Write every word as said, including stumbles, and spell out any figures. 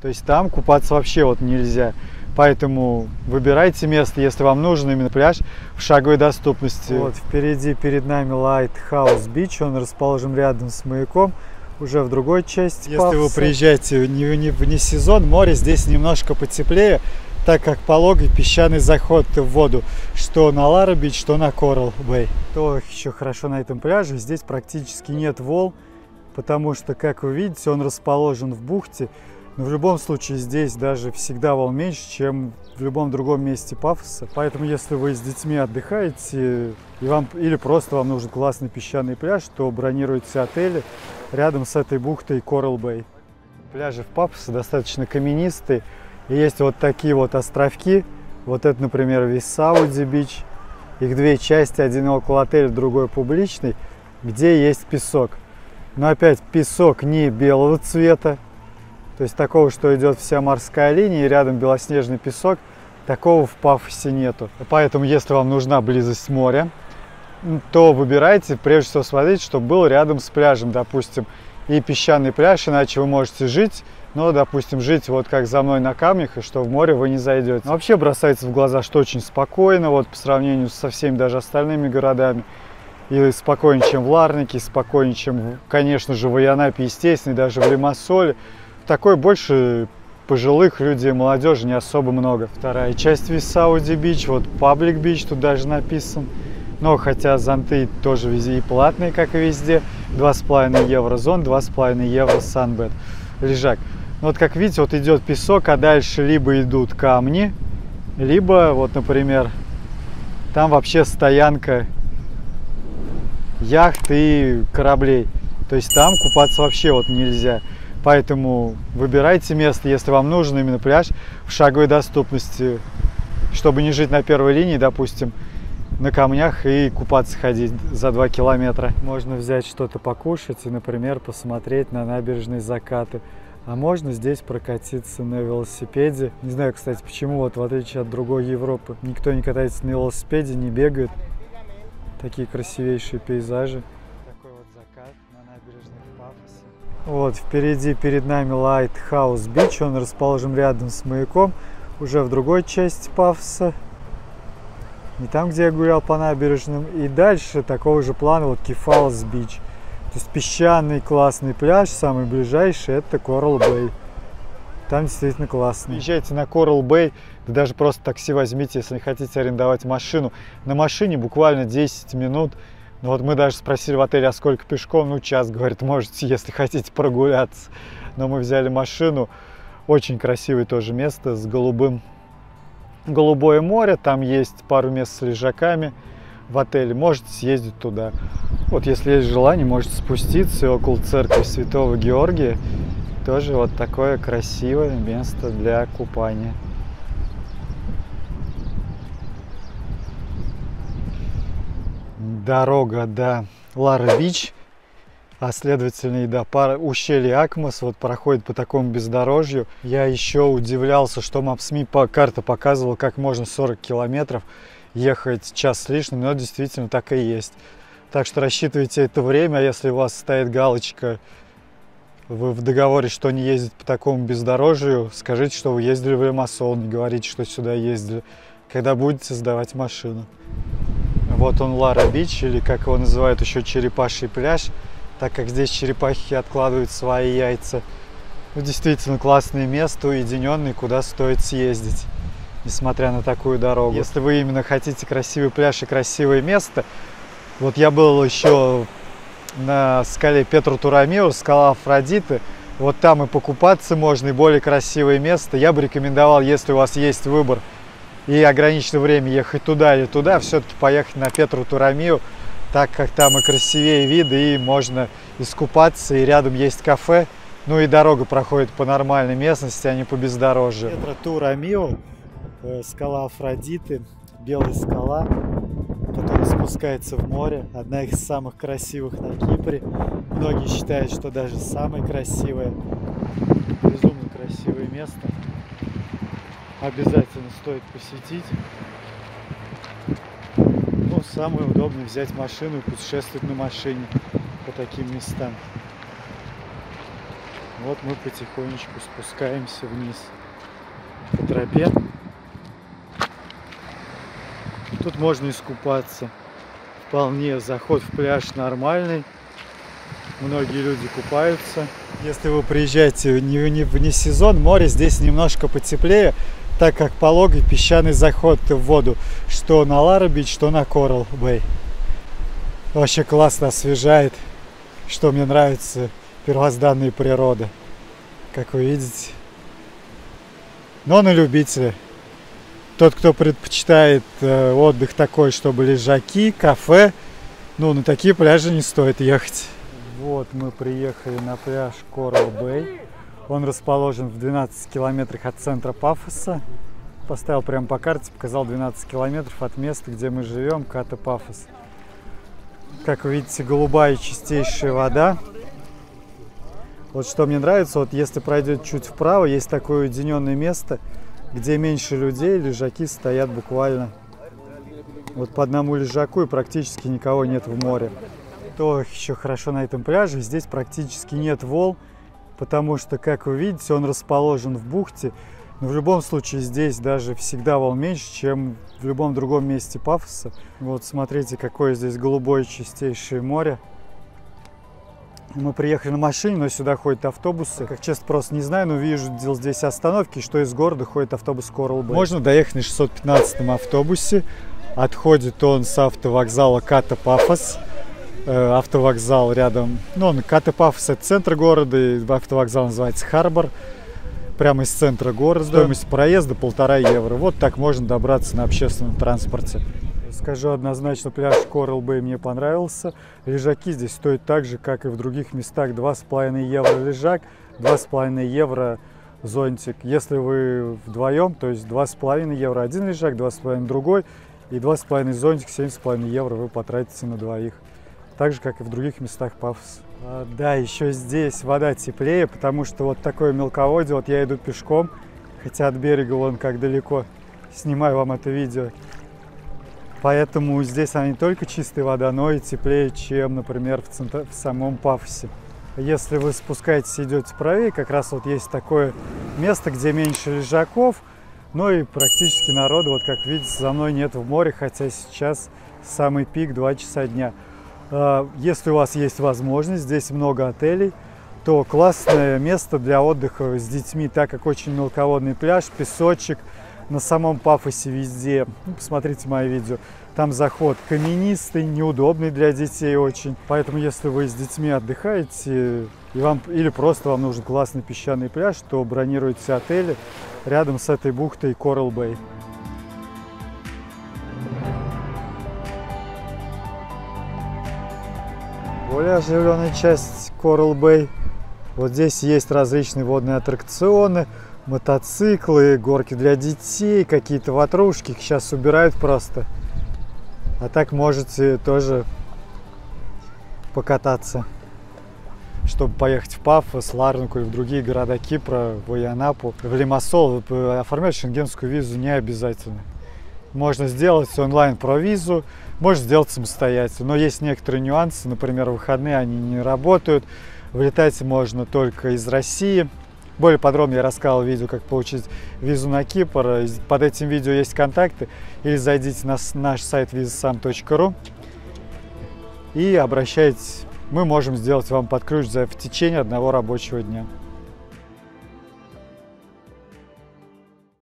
То есть там купаться вообще вот нельзя. Поэтому выбирайте место, если вам нужен именно пляж в шаговой доступности. Вот впереди перед нами Lighthouse Beach, он расположен рядом с маяком, уже в другой части Пафоса. Если вы приезжаете не, не вне сезон, море здесь немножко потеплее, так как пологий песчаный заход в воду, что на Лара Бич, что на Коралл Бэй. То еще хорошо на этом пляже, здесь практически нет волн, потому что, как вы видите, он расположен в бухте. Но в любом случае здесь даже всегда волн меньше, чем в любом другом месте Пафоса. Поэтому если вы с детьми отдыхаете, и вам, или просто вам нужен классный песчаный пляж, то бронируйте отели рядом с этой бухтой Коралл Бэй. Пляжи в Пафосе достаточно каменистые. И есть вот такие вот островки. Вот это, например, Висауди Бич. Их две части, один около отеля, другой публичный, где есть песок. Но опять песок не белого цвета. То есть такого, что идет вся морская линия и рядом белоснежный песок, такого в Пафосе нету. Поэтому, если вам нужна близость моря, то выбирайте, прежде всего, смотрите, чтобы был рядом с пляжем, допустим, и песчаный пляж, иначе вы можете жить, но, допустим, жить вот как за мной на камнях, и что в море вы не зайдете. Но вообще бросается в глаза, что очень спокойно, вот по сравнению со всеми даже остальными городами. И спокойнее, чем в Ларнаке, спокойнее, чем, конечно же, в Айанапе, естественно, и даже в Лимассоле. Такой больше пожилых людей, молодежи не особо много. Вторая часть Висауди Бич, вот Паблик Бич тут даже написан. Но хотя зонты тоже везде и платные, как и везде. два с половиной евро зон, два с половиной евро санбет. Лежак. Но вот как видите, вот идет песок, а дальше либо идут камни, либо вот, например, там вообще стоянка яхт и кораблей. То есть там купаться вообще вот нельзя. Поэтому выбирайте место, если вам нужен именно пляж в шаговой доступности, чтобы не жить на первой линии, допустим, на камнях и купаться ходить за два километра. Можно взять что-то покушать и, например, посмотреть на набережные закаты. А можно здесь прокатиться на велосипеде. Не знаю, кстати, почему, вот в отличие от другой Европы, никто не катается на велосипеде, не бегает. Такие красивейшие пейзажи. Такой вот закат на набережных Пафоса. Вот впереди перед нами Lighthouse Beach, он расположен рядом с маяком, уже в другой части Пафоса. Не там, где я гулял по набережным. И дальше такого же плана вот Кефалс Бич. То есть песчаный классный пляж, самый ближайший это Коралл Бэй. Там действительно классно. Езжайте на Коралл Бэй, да даже просто такси возьмите, если не хотите арендовать машину. На машине буквально десять минут. Ну вот мы даже спросили в отеле, а сколько пешком? Ну час, говорит, можете, если хотите прогуляться. Но мы взяли машину. Очень красивое тоже место с голубым. Голубое море, там есть пару мест с лежаками в отеле, можете съездить туда. Вот если есть желание, можете спуститься, и около церкви Святого Георгия тоже вот такое красивое место для купания. Дорога до Лара Бич, а следовательно и до ущелья Акмос вот проходит по такому бездорожью. Я еще удивлялся, что Maps.me по карте показывала, как можно сорок километров ехать час с лишним, но действительно так и есть. Так что рассчитывайте это время, а если у вас стоит галочка вы в договоре, что не ездить по такому бездорожью, скажите, что вы ездили в Лимассол, не говорите, что сюда ездили, когда будете сдавать машину. Вот он, Лара Бич, или как его называют еще, черепаший пляж, так как здесь черепахи откладывают свои яйца. Ну, действительно классное место, уединенное, куда стоит съездить, несмотря на такую дорогу. Если вы именно хотите красивый пляж и красивое место, вот я был еще на скале Петру Турамио, скала Афродиты, вот там и покупаться можно, и более красивое место. Я бы рекомендовал, если у вас есть выбор и ограниченное время ехать туда или туда, все-таки поехать на Петру Турамио, так как там и красивее виды, и можно искупаться, и рядом есть кафе, ну и дорога проходит по нормальной местности, а не по бездорожью. Петра Турамио, скала Афродиты, белая скала, которая спускается в море, одна из самых красивых на Кипре. Многие считают, что даже самое красивое, безумно красивое место. Обязательно стоит посетить. Ну, самое удобное взять машину и путешествовать на машине по таким местам. Вот мы потихонечку спускаемся вниз по тропе. Тут можно искупаться. Вполне заход в пляж нормальный. Многие люди купаются. Если вы приезжаете не в сезон, море здесь немножко потеплее, так как пологий песчаный заход в воду, что на Лара-Бич, что на Коралл-Бэй. Вообще классно освежает, что мне нравится, первозданная природа, как вы видите. Но на любителя. Тот, кто предпочитает э, отдых такой, чтобы лежаки, кафе, ну, на такие пляжи не стоит ехать. Вот мы приехали на пляж Коралл-Бэй. Он расположен в двенадцати километрах от центра Пафоса. Поставил прямо по карте, показал двенадцать километров от места, где мы живем, Ката-Пафос. Как вы видите, голубая чистейшая вода. Вот что мне нравится, вот если пройдет чуть вправо, есть такое уединенное место, где меньше людей, лежаки стоят буквально вот по одному лежаку, и практически никого нет в море. То еще хорошо на этом пляже, здесь практически нет волн, потому что, как вы видите, он расположен в бухте. Но в любом случае здесь даже всегда волн меньше, чем в любом другом месте Пафоса. Вот смотрите, какое здесь голубое чистейшее море. Мы приехали на машине, но сюда ходят автобусы. Как честно, просто не знаю, но вижу здесь остановки, что из города ходит автобус Коралл-Бэй. Можно доехать на шестьсот пятнадцатом автобусе. Отходит он с автовокзала Ката-Пафос. Автовокзал рядом, ну, Ката-Пафос — это центр города, и автовокзал называется Харбор. Прямо из центра города. Стоимость проезда полтора евро. Вот так можно добраться на общественном транспорте. Скажу однозначно, пляж Коралл-Бэй мне понравился. Лежаки здесь стоят так же, как и в других местах. два с половиной евро лежак, два с половиной евро зонтик. Если вы вдвоем, то есть два с половиной евро один лежак, два с половиной другой, и два с половиной зонтик, семь с половиной евро вы потратите на двоих. Так же, как и в других местах Пафоса. А, да, еще здесь вода теплее, потому что вот такое мелководье. Вот я иду пешком, хотя от берега вон как далеко. Снимаю вам это видео. Поэтому здесь она не только чистая вода, но и теплее, чем, например, в, центр... в самом Пафосе. Если вы спускаетесь и идете правее, как раз вот есть такое место, где меньше лежаков, но и практически народу, вот как видите, за мной нет в море, хотя сейчас самый пик два часа дня. Если у вас есть возможность, здесь много отелей, то классное место для отдыха с детьми, так как очень мелководный пляж, песочек, на самом Пафосе везде. Ну, посмотрите мои видео. Там заход каменистый, неудобный для детей очень. Поэтому, если вы с детьми отдыхаете, и вам, или просто вам нужен классный песчаный пляж, то бронируйте отели рядом с этой бухтой Коралл-Бэй. Более оживленная часть Коралл-Бэй. Вот здесь есть различные водные аттракционы, мотоциклы, горки для детей, какие-то ватрушки. Их сейчас убирают просто. А так можете тоже покататься, чтобы поехать в Пафос, Ларнаку или в другие города Кипра, в Айанапу, в Лимассол. Оформлять шенгенскую визу не обязательно. Можно сделать онлайн-провизу, можно сделать самостоятельно. Но есть некоторые нюансы, например, в выходные они не работают. Вылетать можно только из России. Более подробно я рассказал в видео, как получить визу на Кипр. Под этим видео есть контакты. Или зайдите на наш сайт визасам точка ру и обращайтесь. Мы можем сделать вам под ключ в течение одного рабочего дня.